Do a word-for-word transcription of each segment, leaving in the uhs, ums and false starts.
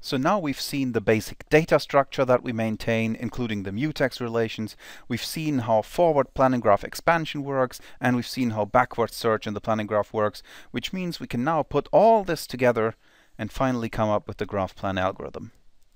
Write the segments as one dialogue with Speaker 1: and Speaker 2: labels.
Speaker 1: So now we've seen the basic data structure that we maintain, including the mutex relations. We've seen how forward planning graph expansion works, and we've seen how backward search in the planning graph works, which means we can now put all this together and finally come up with the Graphplan algorithm.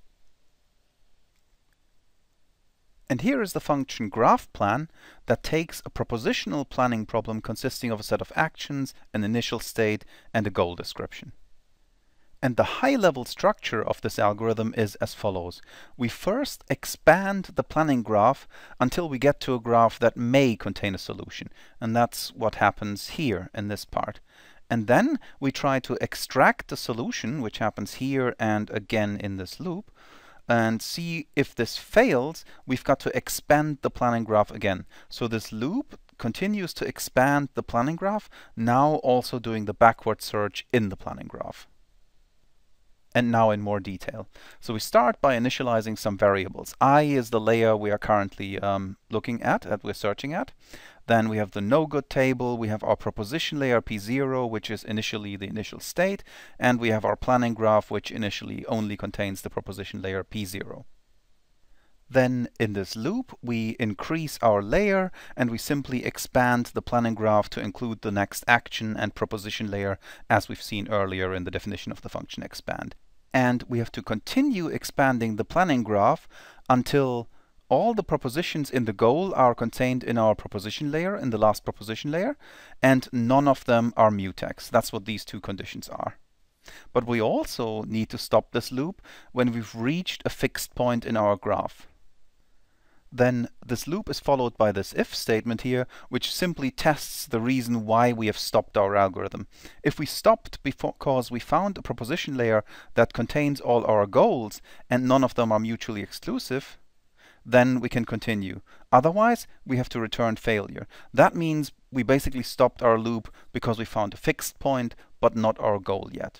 Speaker 1: And here is the function Graphplan that takes a propositional planning problem consisting of a set of actions, an initial state, and a goal description. And the high-level structure of this algorithm is as follows. We first expand the planning graph until we get to a graph that may contain a solution. And that's what happens here in this part. And then we try to extract the solution, which happens here and again in this loop, and see if this fails. We've got to expand the planning graph again. So this loop continues to expand the planning graph, now also doing the backward search in the planning graph. And now in more detail. So we start by initializing some variables. I is the layer we are currently um, looking at, that we're searching at. Then we have the no-good table, we have our proposition layer P zero, which is initially the initial state, and we have our planning graph, which initially only contains the proposition layer P zero. Then in this loop, we increase our layer, and we simply expand the planning graph to include the next action and proposition layer, as we've seen earlier in the definition of the function expand. And we have to continue expanding the planning graph until all the propositions in the goal are contained in our proposition layer, in the last proposition layer, and none of them are mutex. That's what these two conditions are. But we also need to stop this loop when we've reached a fixed point in our graph. Then this loop is followed by this if statement here, which simply tests the reason why we have stopped our algorithm. If we stopped because we found a proposition layer that contains all our goals and none of them are mutually exclusive, then we can continue. Otherwise, we have to return failure. That means we basically stopped our loop because we found a fixed point, but not our goal yet.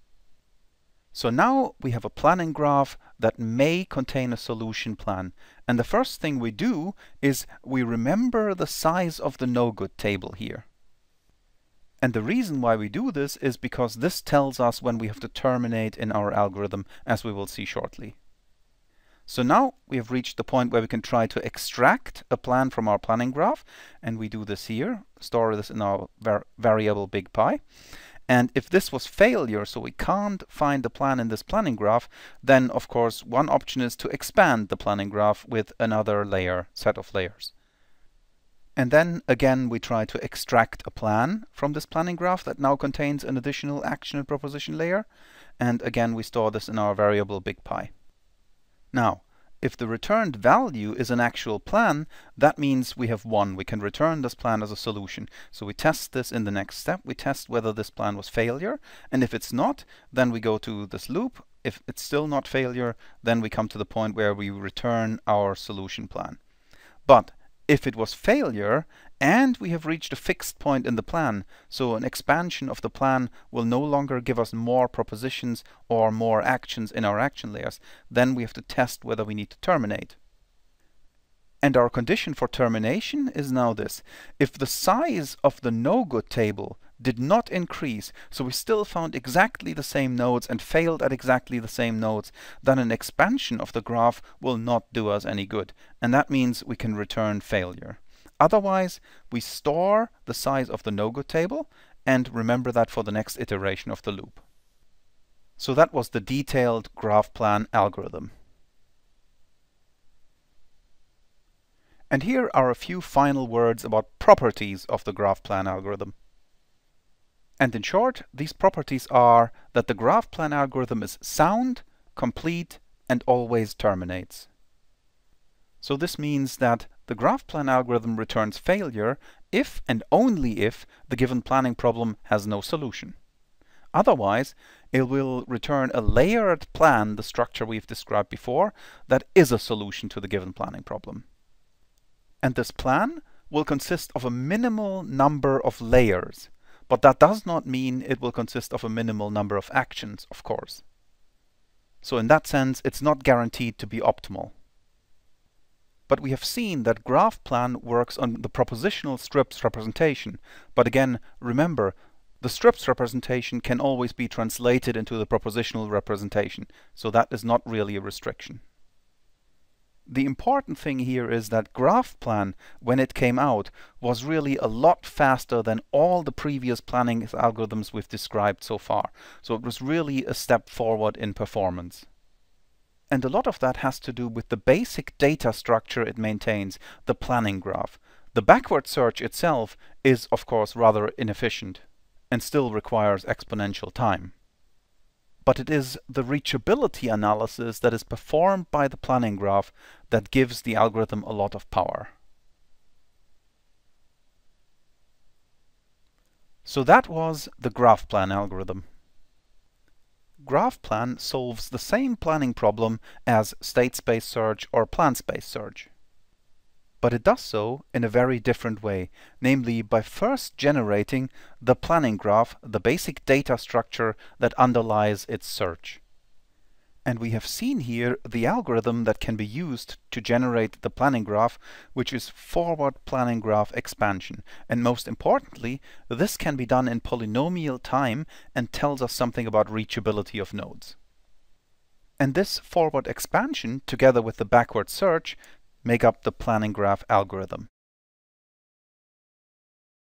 Speaker 1: So now we have a planning graph that may contain a solution plan. And the first thing we do is we remember the size of the no-good table here. And the reason why we do this is because this tells us when we have to terminate in our algorithm, as we will see shortly. So now we have reached the point where we can try to extract a plan from our planning graph. And we do this here, store this in our var variable big pi. And if this was failure, so we can't find the plan in this planning graph, then of course one option is to expand the planning graph with another layer, set of layers. And then again we try to extract a plan from this planning graph that now contains an additional action and proposition layer. And again we store this in our variable big pi. Now, if the returned value is an actual plan, that means we have won. We can return this plan as a solution. So we test this in the next step. We test whether this plan was failure. And if it's not, then we go to this loop. If it's still not failure, then we come to the point where we return our solution plan. But if it was failure and we have reached a fixed point in the plan, so an expansion of the plan will no longer give us more propositions or more actions in our action layers, then we have to test whether we need to terminate. And our condition for termination is now this. If the size of the no-good table did not increase, so we still found exactly the same nodes and failed at exactly the same nodes, then an expansion of the graph will not do us any good. And that means we can return failure. Otherwise, we store the size of the no-good table and remember that for the next iteration of the loop. So that was the detailed Graphplan algorithm. And here are a few final words about properties of the Graphplan algorithm. And in short, these properties are that the Graphplan algorithm is sound, complete, and always terminates. So this means that the Graphplan algorithm returns failure if and only if the given planning problem has no solution. Otherwise, it will return a layered plan, the structure we've described before, that is a solution to the given planning problem. And this plan will consist of a minimal number of layers. But that does not mean it will consist of a minimal number of actions, of course. So in that sense, it's not guaranteed to be optimal. But we have seen that Graphplan works on the propositional strips representation. But again, remember, The strips representation can always be translated into the propositional representation, so that is not really a restriction. The important thing here is that Graphplan, when it came out, was really a lot faster than all the previous planning algorithms we've described so far. So it was really a step forward in performance. And a lot of that has to do with the basic data structure it maintains, the planning graph. The backward search itself is, of course, rather inefficient and still requires exponential time. But it is the reachability analysis that is performed by the planning graph that gives the algorithm a lot of power. So that was the Graphplan algorithm. Graphplan solves the same planning problem as state space search or plan space search. But it does so in a very different way, namely by first generating the planning graph, the basic data structure that underlies its search. And we have seen here the algorithm that can be used to generate the planning graph, which is forward planning graph expansion. And most importantly, this can be done in polynomial time and tells us something about reachability of nodes. And this forward expansion, together with the backward search, make up the planning graph algorithm.